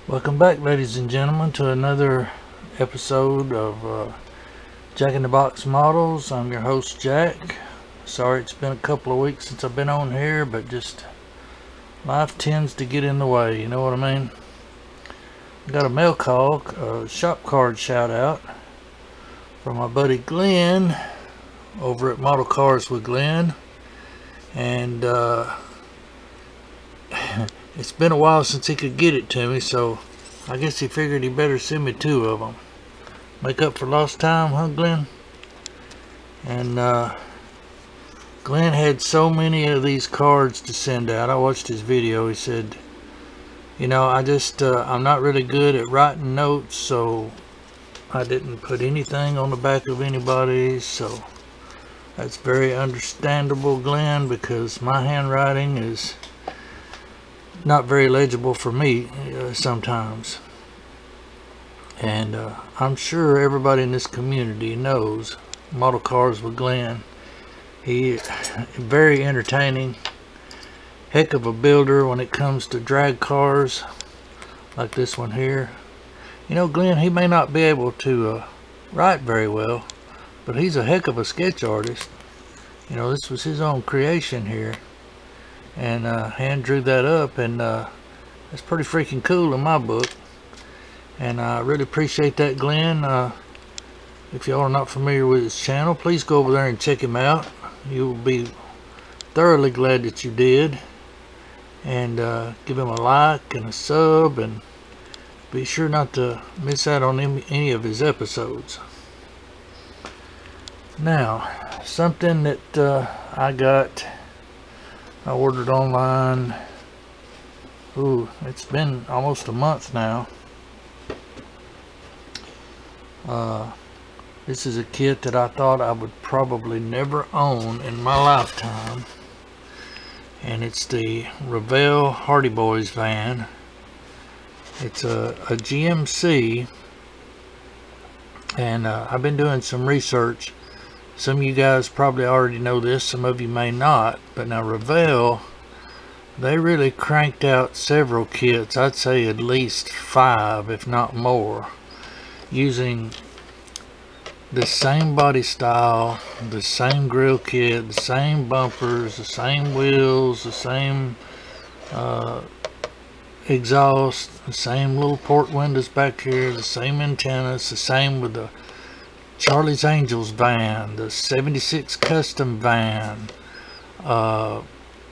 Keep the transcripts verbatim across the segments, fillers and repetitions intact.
Welcome back, ladies and gentlemen, to another episode of uh, Jack in the Box Models. I'm your host, Jack. Sorry it's been a couple of weeks since I've been on here, but just life tends to get in the way, you know what I mean? I got a mail call, a shop card shout out from my buddy Glenn over at Model Cars with Glenn, and uh, it's been a while since he could get it to me, so I guess he figured he better send me two of them. Make up for lost time, huh, Glenn? And uh, Glenn had so many of these cards to send out. I watched his video. He said, you know, I just, uh, I'm not really good at writing notes, so I didn't put anything on the back of anybody's, so that's very understandable, Glenn, because my handwriting is not very legible for me uh, sometimes. And uh, I'm sure everybody in this community knows Model Cars with Glenn. He is very entertaining, heck of a builder when it comes to drag cars like this one here. You know, Glenn, he may not be able to uh, write very well, but he's a heck of a sketch artist. You know, this was his own creation here, and uh, hand drew that up, and uh, it's pretty freaking cool in my book. And I really appreciate that, Glenn. Uh, if y'all are not familiar with his channel, please go over there and check him out. You'll be thoroughly glad that you did. And uh, give him a like and a sub, and be sure not to miss out on any of his episodes. Now, something that uh, I got, I ordered online. Ooh, it's been almost a month now. Uh, this is a kit that I thought I would probably never own in my lifetime, and it's the Revell Hardy Boys van. It's a, a G M C, and uh, I've been doing some research. Some of you guys probably already know this, some of you may not, but now Revell, they really cranked out several kits, I'd say at least five if not more, using the same body style, the same grill kit, the same bumpers, the same wheels, the same uh, exhaust, the same little port windows back here, the same antennas, the same with the Charlie's Angels van, the seventy-six custom van, uh,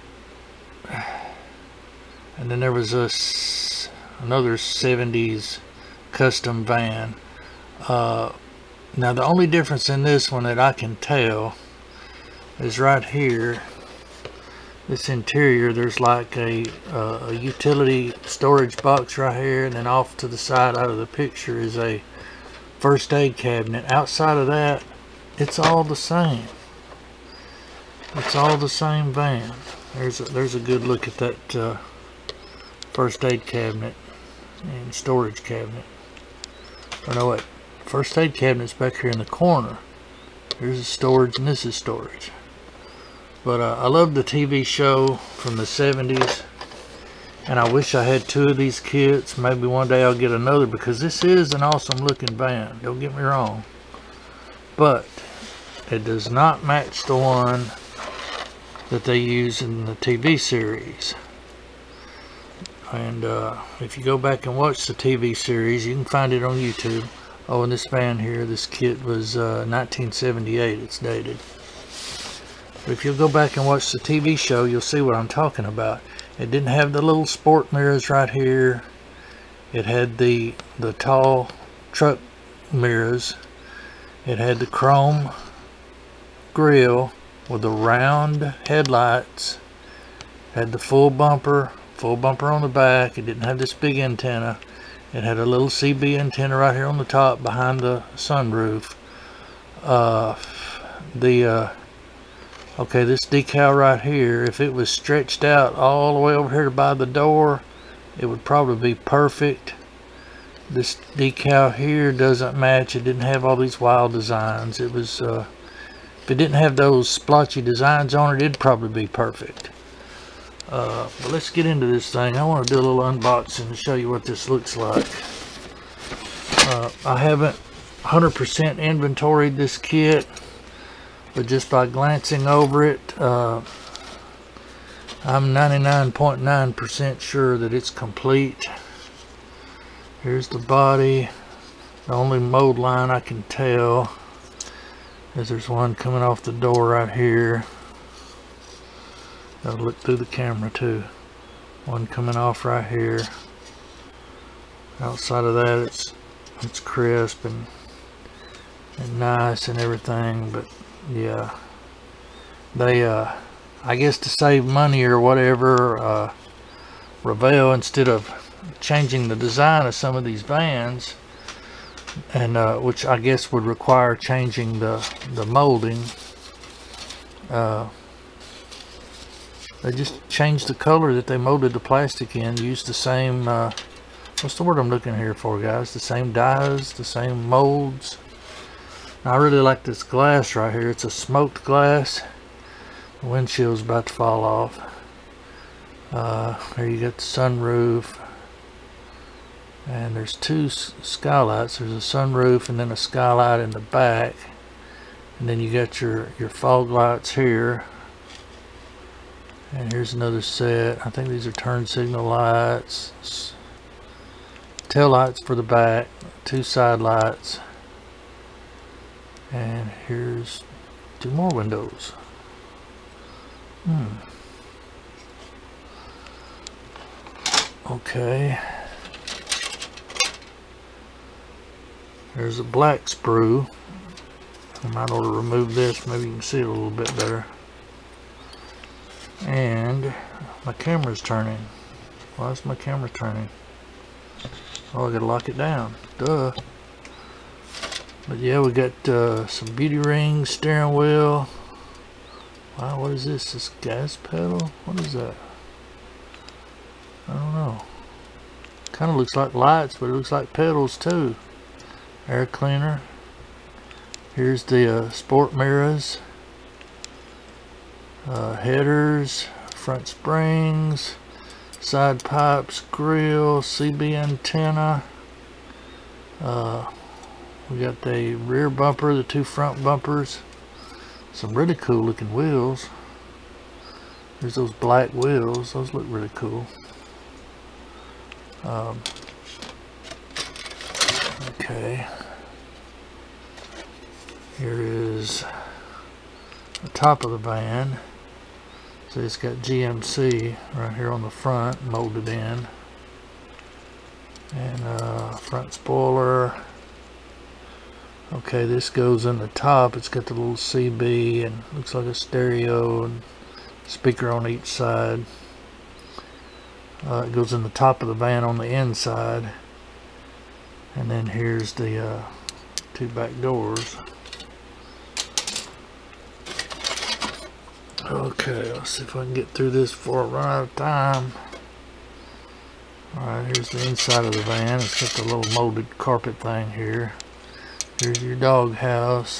and then there was a, another seventies custom van. Uh, now the only difference in this one that I can tell is right here, this interior, there's like a, uh, a utility storage box right here, and then off to the side out of the picture is a first aid cabinet. Outside of that, it's all the same. It's all the same van. There's a, there's a good look at that uh, first aid cabinet and storage cabinet. I know what, first aid cabinet's back here in the corner. Here's the storage, and this is storage. But uh, I love the T V show from the seventies, and I wish I had two of these kits. Maybe one day I'll get another, because this is an awesome looking van, don't get me wrong, but it does not match the one that they use in the T V series. And uh, if you go back and watch the T V series, you can find it on YouTube. Oh, and this van here, this kit was uh, nineteen seventy-eight, it's dated. But if you'll go back and watch the T V show, you'll see what I'm talking about. It didn't have the little sport mirrors right here. It had the the tall truck mirrors. It had the chrome grille with the round headlights. It had the full bumper, full bumper on the back. It didn't have this big antenna. It had a little C B antenna right here on the top behind the sunroof. Uh, the uh, okay, this decal right here, if it was stretched out all the way over here by the door, it would probably be perfect. This decal here doesn't match. It didn't have all these wild designs. It was, uh, if it didn't have those splotchy designs on it, it'd probably be perfect. Uh, but let's get into this thing. I want to do a little unboxing to show you what this looks like. Uh, I haven't one hundred percent inventoried this kit, but just by glancing over it, uh, I'm ninety-nine point nine percent sure that it's complete. Here's the body. The only mold line I can tell is there's one coming off the door right here. Gotta look through the camera too. One coming off right here. Outside of that, it's it's crisp and and nice and everything, but yeah, they uh I guess to save money or whatever, uh Revell, instead of changing the design of some of these vans, and uh, which I guess would require changing the the molding, uh, they just changed the color that they molded the plastic in. Used the same uh, what's the word I'm looking here for, guys? The same dyes, the same molds. I really like this glass right here. It's a smoked glass. The windshield's about to fall off. Uh, here you got the sunroof. And there's two skylights. There's a sunroof and then a skylight in the back. And then you got your, your fog lights here. And here's another set. I think these are turn signal lights. Tail lights for the back. Two side lights. And here's two more windows. Hmm. Okay. There's a black sprue. I might ought to remove this. Maybe you can see it a little bit better. And my camera's turning. Why is my camera turning? Oh, I gotta lock it down. Duh. But yeah, we got uh, some beauty rings, steering wheel. Wow, what is this? This gas pedal? What is that? I don't know. Kind of looks like lights, but it looks like pedals too. Air cleaner. Here's the uh, sport mirrors. Uh, headers, front springs, side pipes, grill, C B antenna. Uh, we got the rear bumper, the two front bumpers. Some really cool looking wheels. There's those black wheels. Those look really cool. Um, okay. Here is the top of the van. So it's got G M C right here on the front, molded in. And uh, front spoiler. Okay, this goes in the top. It's got the little C B and looks like a stereo and speaker on each side. Uh, it goes in the top of the van on the inside. And then here's the uh, two back doors. Okay, let's see if I can get through this before I run out of time. Alright, here's the inside of the van. It's got the little molded carpet thing here. Here's your dog house.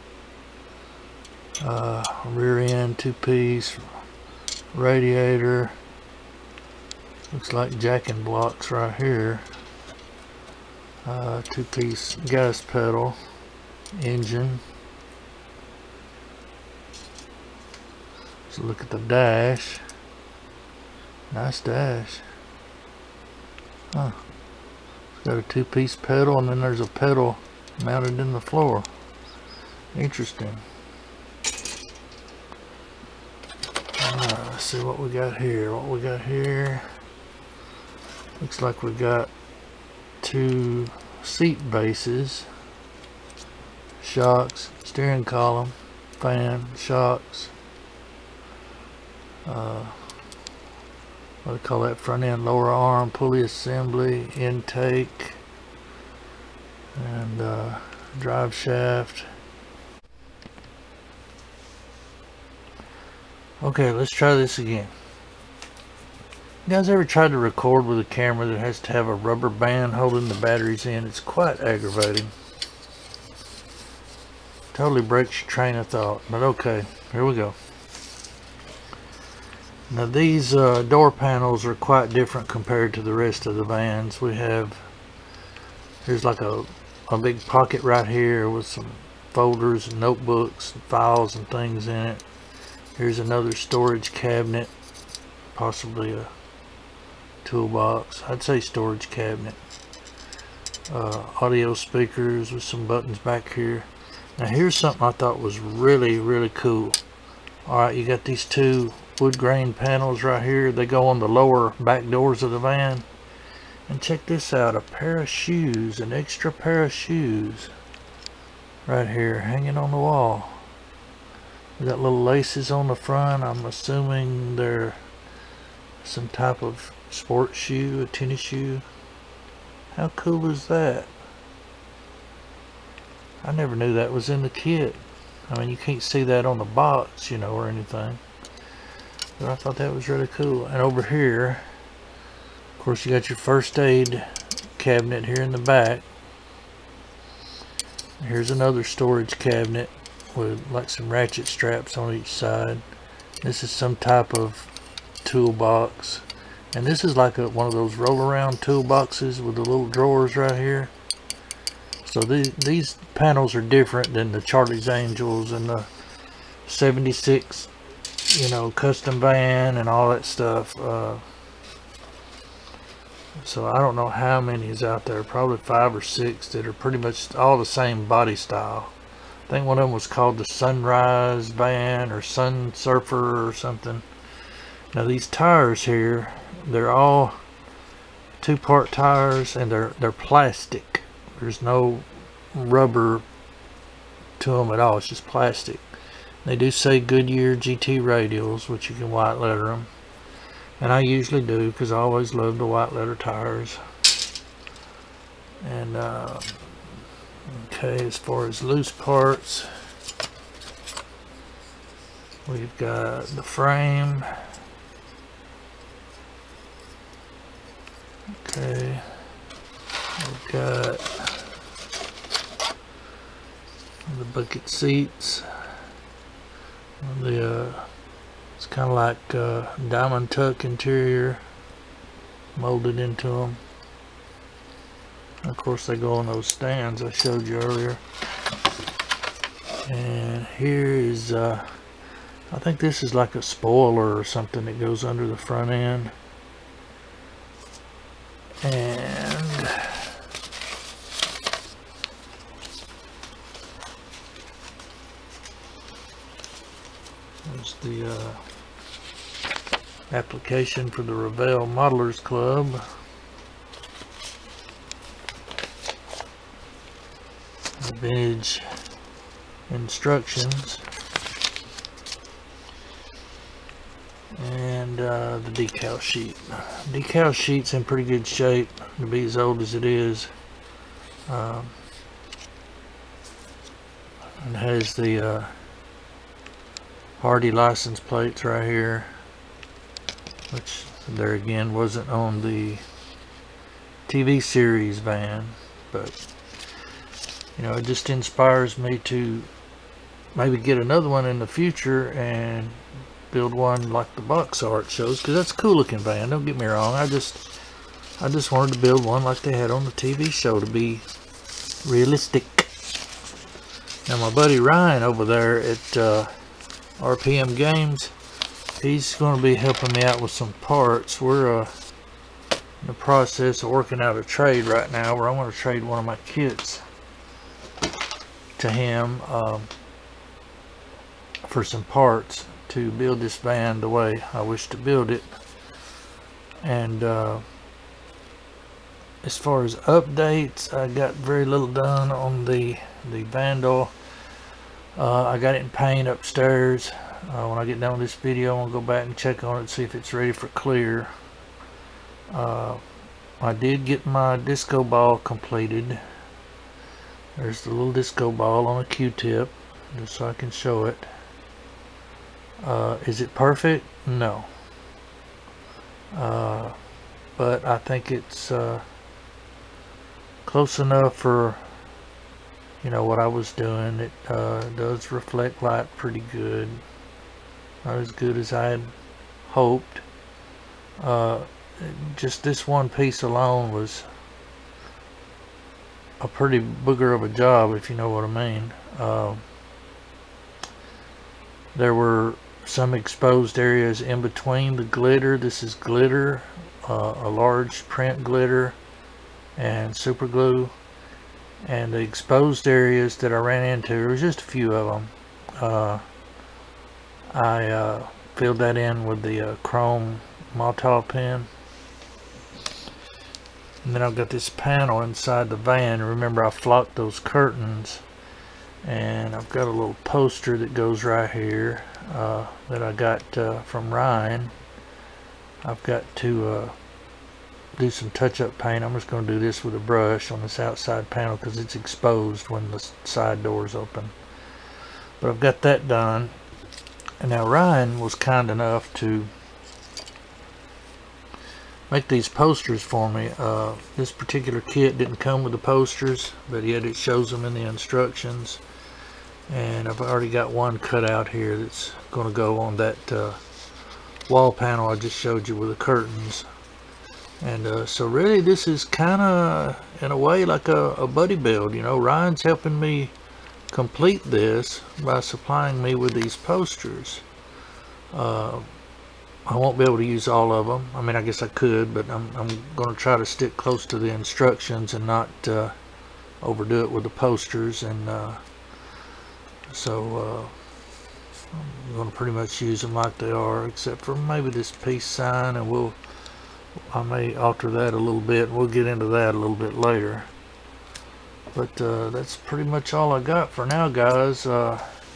Uh, rear end, two-piece, radiator. Looks like jacking blocks right here. Uh, two-piece gas pedal, engine. So look at the dash. Nice dash. Huh. It's got a two-piece pedal, and then there's a pedal mounted in the floor. Interesting. Alright, let's see what we got here. What we got here. Looks like we got two seat bases, shocks, steering column, fan, shocks. Uh, what do they call that? Front end, lower arm, pulley assembly, intake, and uh, drive shaft. Okay, let's try this again. You guys ever tried to record with a camera that has to have a rubber band holding the batteries in? It's quite aggravating. Totally breaks your train of thought. But okay, here we go. Now these uh, door panels are quite different compared to the rest of the vans. We have, here's like a, a big pocket right here with some folders and notebooks and files and things in it. Here's another storage cabinet, possibly a toolbox. I'd say storage cabinet. Uh, audio speakers with some buttons back here. Now here's something I thought was really really cool. Alright, you got these two wood grain panels right here. They go on the lower back doors of the van. And check this out, a pair of shoes, an extra pair of shoes right here hanging on the wall. We got little laces on the front. I'm assuming they're some type of sports shoe, a tennis shoe. How cool is that? I never knew that was in the kit. I mean, you can't see that on the box, you know, or anything. But I thought that was really cool. And over here, of course, you got your first aid cabinet here in the back. Here's another storage cabinet with like some ratchet straps on each side. This is some type of toolbox. And this is like a, one of those roll around toolboxes with the little drawers right here. So these, these panels are different than the Charlie's Angels and the seventy-six, you know, custom van and all that stuff. Uh, so I don't know how many is out there, probably five or six that are pretty much all the same body style. I think one of them was called the Sunrise van or Sun Surfer or something. Now these tires here, they're all two-part tires and they're they're plastic. There's no rubber to them at all. It's just plastic. They do say Goodyear G T radials, which you can white letter them, and I usually do because I always love the white letter tires. And uh, okay, as far as loose parts, we've got the frame. Okay, we've got the bucket seats. The uh, it's kind of like uh, diamond tuck interior molded into them. Of course, they go on those stands I showed you earlier. And here is, uh, I think this is like a spoiler or something that goes under the front end. And there's the uh, application for the Revell Modelers Club. The vintage instructions. And uh, the decal sheet. Decal sheet's in pretty good shape to be as old as it is. Um, it has the uh, Hardy license plates right here, which there again wasn't on the T V series van, but you know, it just inspires me to maybe get another one in the future and build one like the box art shows, because that's a cool looking van, don't get me wrong. I just I just wanted to build one like they had on the T V show to be realistic. Now my buddy Ryan over there at uh, R P M Games, he's going to be helping me out with some parts. We're uh, in the process of working out a trade right now where I want to trade one of my kits to him um, for some parts to build this van the way I wish to build it. And uh, as far as updates, I got very little done on the the Vandal. uh, I got it in paint upstairs. Uh, when I get done with this video, I'll go back and check on it and see if it's ready for clear. uh, I did get my disco ball completed. There's the little disco ball on a Q-tip, just so I can show it. Uh, is it perfect? No. Uh, but I think it's uh, close enough for, you know, what I was doing. It uh, does reflect light pretty good. Not as good as I had hoped. Uh, just this one piece alone was a pretty booger of a job, if you know what I mean. Uh, there were some exposed areas in between the glitter. This is glitter, uh, a large print glitter and super glue. And the exposed areas that I ran into, there was just a few of them. Uh, I uh, filled that in with the uh, chrome Motol pen. And then I've got this panel inside the van. Remember, I flocked those curtains, and I've got a little poster that goes right here uh, that I got uh, from Ryan. I've got to uh, do some touch-up paint. I'm just going to do this with a brush on this outside panel because it's exposed when the side doors open. But I've got that done. And now Ryan was kind enough to make these posters for me. Uh, this particular kit didn't come with the posters, but yet it shows them in the instructions. And I've already got one cut out here that's going to go on that uh, wall panel I just showed you with the curtains. And uh, so really this is kind of in a way like a, a buddy build. You know, Ryan's helping me complete this by supplying me with these posters. Uh, I won't be able to use all of them. I mean, I guess I could, but I'm, I'm going to try to stick close to the instructions and not uh, overdo it with the posters. And uh, so uh, I'm going to pretty much use them like they are, except for maybe this peace sign, and we'll I may alter that a little bit, and we'll get into that a little bit later. But uh, that's pretty much all I got for now, guys. Uh,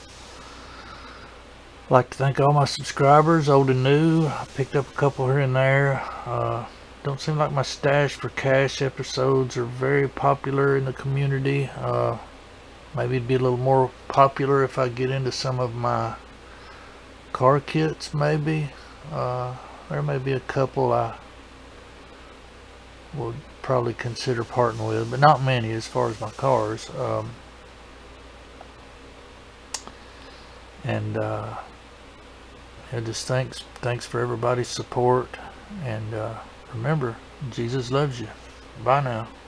I'd like to thank all my subscribers, old and new. I picked up a couple here and there. Uh, don't seem like my Stash for Cash episodes are very popular in the community. Uh, maybe it'd be a little more popular if I get into some of my car kits, maybe. Uh, there may be a couple I would probably consider parting with, but not many as far as my cars. Um, and uh, yeah, just thanks thanks for everybody's support, and uh, remember, Jesus loves you. Bye now.